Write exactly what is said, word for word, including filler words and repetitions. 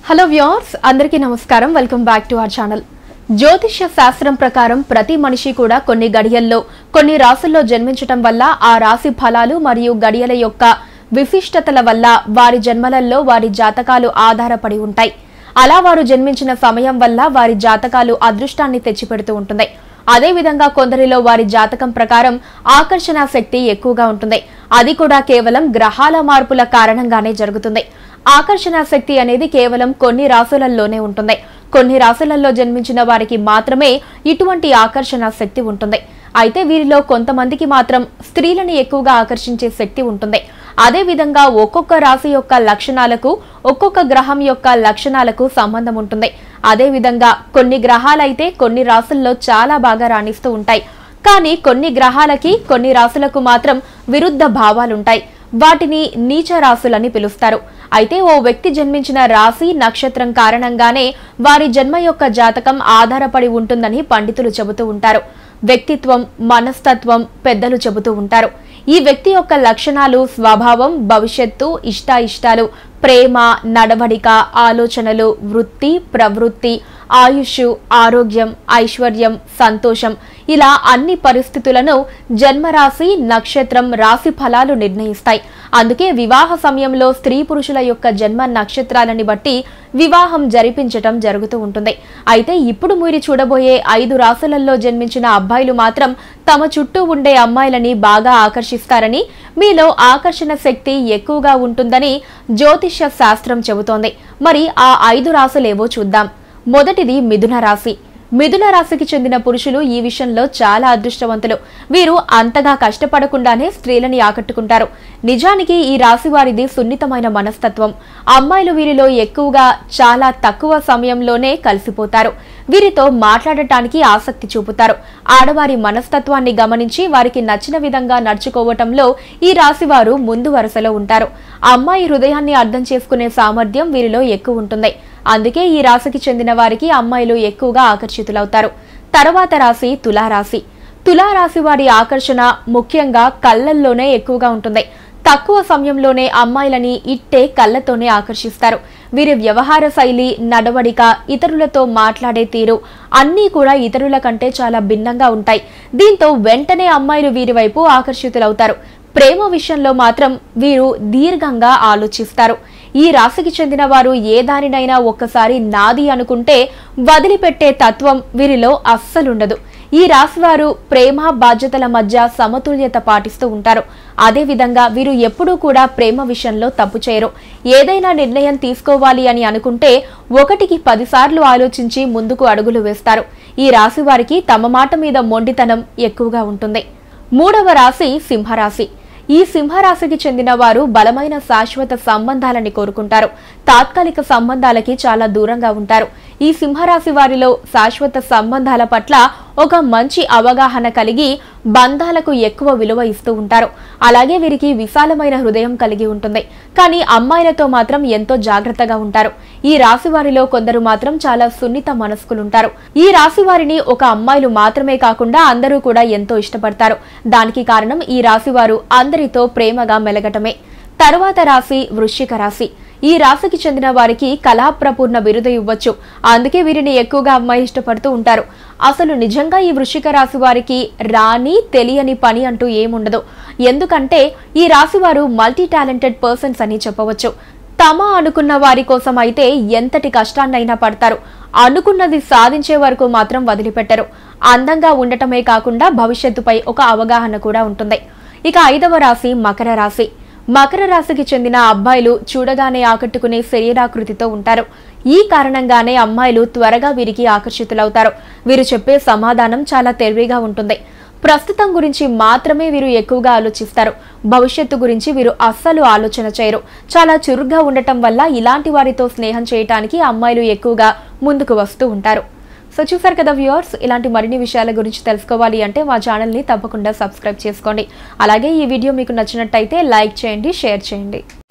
Hello viewers అందరికీ నమస్కారం welcome back to our channel జ్యోతిష్య శాస్త్రం ప్రకారం ప్రతి మనిషి కూడా కొన్ని గడియల్లో కొన్ని రాశుల్లో జన్మించటం వల్ల ఆ రాశి ఫలాలు మరియు గడియల యొక్క విశిష్టతల వల్ల వారి జన్మలలో వారి జాతకాలు ఆధారపడి ఉంటాయి. అలా వారు జన్మించిన సమయం వల్ల వారి జాతకాలు అదృష్టాన్ని తెచ్చిపెడుతూ ఉంటుంది. అదే విధంగా కొందరిలో వారి జాతకం ప్రకారం ఆకర్షణ శక్తి ఎక్కువగా ఉంటుంది. అది కూడా కేవలం గ్రహాల మార్పుల కారణంగానే జరుగుతుంది. ఆకర్షణ శక్తి అనేది కేవలం కొన్ని రాశులలోనే ఉంటుంది. కొన్ని రాశులలో జన్మించిన వారికి మాత్రమే ఇటువంటి ఆకర్షణ శక్తి ఉంటుంది. అయితే వీరిలో కొంతమందికి మాత్రం స్త్రీలను ఎక్కువగా ఆకర్షించే శక్తి ఉంటుంది. అదే విధంగా ఒక్కొక్క రాశి యొక్క లక్షణాలకు ఒక్కొక్క గ్రహం యొక్క లక్షణాలకు సంబంధం ఉంటుంది. అదే విధంగా కొన్ని గ్రహాలైతే కొన్ని రాశుల్లో చాలా బాగా రాణిస్తూ ఉంటాయి. కానీ కొన్ని గ్రహాలకి కొన్ని రాశులకు మాత్రం విరుద్ధ భావాలుంటాయి. వాటిని నీచ రాశులని పిలుస్తారు. అయితే ఓ వ్యక్తి జన్మించిన రాశి నక్షత్రం కారణంగానే వారి జన్మ యొక్క జాతకం ఆధారపడి ఉంటుందని పండితులు చెబుతూ ఉంటారు. వ్యక్తిత్వం, మనస్తత్వం పెద్దలు చెబుతూ ఉంటారు. ఈ వ్యక్తి యొక్క లక్షణాలు, స్వభావం, భవిష్యత్తు, ఇష్టాయిష్టాలు, ప్రేమ, నడవడిక, ఆలోచనలు, వృత్తి, ప్రవృత్తి, ఆయుష్, ఆరోగ్యం, ఐశ్వర్యం, సంతోషం ఇలా అన్ని పరిస్థితులను జన్మరాశి, నక్షత్రం, రాశి ఫలాలు నిర్ణయిస్తాయి. అందుకే వివాహ సమయంలో స్త్రీ పురుషుల యొక్క జన్మ నక్షత్రాలని బట్టి వివాహం జరిపించటం జరుగుతూ ఉంటుంది. అయితే ఇప్పుడు మీరు చూడబోయే ఐదు రాశులలో జన్మించిన అబ్బాయిలు మాత్రం తమ చుట్టూ ఉండే అమ్మాయిలని బాగా ఆకర్షిస్తారని, మీలో ఆకర్షణ శక్తి ఎక్కువగా ఉంటుందని జ్యోతిష్య శాస్త్రం చెబుతోంది. మరి ఆ ఐదు రాశులేవో చూద్దాం. మొదటిది మిథున రాశి. మిథున రాశికి చెందిన పురుషులు ఈ విషయంలో చాలా అదృష్టవంతులు. వీరు అంతగా కష్టపడకుండానే స్త్రీలని ఆకట్టుకుంటారు. నిజానికి ఈ రాశి వారిది సున్నితమైన మనస్తత్వం. అమ్మాయిలు వీరిలో ఎక్కువగా చాలా తక్కువ సమయంలోనే కలిసిపోతారు. వీరితో మాట్లాడటానికి ఆసక్తి చూపుతారు. ఆడవారి మనస్తత్వాన్ని గమనించి వారికి నచ్చిన విధంగా నడుచుకోవటంలో ఈ రాశి వారు ముందు వరుసలో ఉంటారు. అమ్మాయి హృదయాన్ని అర్థం చేసుకునే సామర్థ్యం వీరిలో ఎక్కువ ఉంటుంది. అందుకే ఈ రాశికి చెందిన వారికి అమ్మాయిలు ఎక్కువగా ఆకర్షితులవుతారు. తర్వాత రాశి తులారాశి. తులారాశి వారి ఆకర్షణ ముఖ్యంగా కళ్ళల్లోనే ఎక్కువగా ఉంటుంది. తక్కువ సమయంలోనే అమ్మాయిలని ఇట్టే కళ్ళతోనే ఆకర్షిస్తారు. వీరి వ్యవహార శైలి, నడవడిక, ఇతరులతో మాట్లాడే తీరు అన్నీ కూడా ఇతరుల కంటే చాలా భిన్నంగా ఉంటాయి. దీంతో వెంటనే అమ్మాయిలు వీరి వైపు ఆకర్షితులవుతారు. ప్రేమ విషయంలో మాత్రం వీరు దీర్ఘంగా ఆలోచిస్తారు. ఈ రాశికి చెందిన వారు ఏ దానినైనా ఒక్కసారి నాది అనుకుంటే వదిలిపెట్టే తత్వం వీరిలో అస్సలుండదు. ఈ రాశి వారు ప్రేమ, బాధ్యతల మధ్య సమతుల్యత పాటిస్తూ ఉంటారు. అదే విధంగా వీరు ఎప్పుడూ కూడా ప్రేమ విషయంలో తప్పు చేయరు. ఏదైనా నిర్ణయం తీసుకోవాలి అని అనుకుంటే ఒకటికి పదిసార్లు ఆలోచించి ముందుకు అడుగులు వేస్తారు. ఈ రాశి వారికి తమ మాట మీద మొండితనం ఎక్కువగా ఉంటుంది. మూడవ రాశి సింహరాశి. ఈ సింహరాశికి చెందిన వారు బలమైన శాశ్వత సంబంధాలని కోరుకుంటారు. తాత్కాలిక సంబంధాలకి చాలా దూరంగా ఉంటారు. ఈ సింహరాశి వారిలో శాశ్వత సంబంధాల పట్ల ఒక మంచి అవగాహన కలిగి బంధాలకు ఎక్కువ విలువ ఇస్తూ ఉంటారు. అలాగే వీరికి విశాలమైన హృదయం కలిగి ఉంటుంది. కానీ అమ్మాయిలతో మాత్రం ఎంతో జాగ్రత్తగా ఉంటారు. ఈ రాశి వారిలో కొందరు మాత్రం చాలా సున్నిత మనస్కులుంటారు. ఈ రాశి వారిని ఒక అమ్మాయిలు మాత్రమే కాకుండా అందరూ కూడా ఎంతో ఇష్టపడతారు. దానికి కారణం ఈ రాశి వారు అందరితో ప్రేమగా మెలగటమే. తరువాత రాశి వృశ్చిక రాశి. ఈ రాశికి చెందిన వారికి కళాప్రపూర్ణ బిరుదు ఇవ్వచ్చు. అందుకే వీరిని ఎక్కువగా అమ్మాయి ఇష్టపడుతూ ఉంటారు. అసలు నిజంగా ఈ వృశ్చిక రాశి వారికి రాని తెలియని పని అంటూ ఏముండదు. ఎందుకంటే ఈ రాశి వారు మల్టీ టాలెంటెడ్ పర్సన్స్ అని చెప్పవచ్చు. తమ అనుకున్న వారి కోసం అయితే ఎంతటి కష్టాన్నైనా పడతారు. అనుకున్నది సాధించే వరకు మాత్రం వదిలిపెట్టరు. అందంగా ఉండటమే కాకుండా భవిష్యత్తుపై ఒక అవగాహన కూడా ఉంటుంది. ఇక ఐదవ రాశి మకర రాశి. మకర రాశికి చెందిన అబ్బాయిలు చూడగానే ఆకట్టుకునే శరీరాకృతితో ఉంటారు. ఈ కారణంగానే అమ్మాయిలు త్వరగా వీరికి ఆకర్షితులవుతారు. వీరు చెప్పే సమాధానం చాలా తెలివిగా ఉంటుంది. ప్రస్తుతం గురించి మాత్రమే వీరు ఎక్కువగా ఆలోచిస్తారు. భవిష్యత్తు గురించి వీరు అస్సలు ఆలోచన చేయరు. చాలా చురుగ్గా ఉండటం వల్ల ఇలాంటి వారితో స్నేహం చేయటానికి అమ్మాయిలు ఎక్కువగా ముందుకు వస్తూ ఉంటారు. సో చూసారు కదా వ్యూవర్స్, ఇలాంటి మరిన్ని విషయాల గురించి తెలుసుకోవాలి అంటే మా ఛానల్ని తప్పకుండా సబ్స్క్రైబ్ చేసుకోండి. అలాగే ఈ వీడియో మీకు నచ్చినట్టయితే లైక్ చేయండి, షేర్ చేయండి.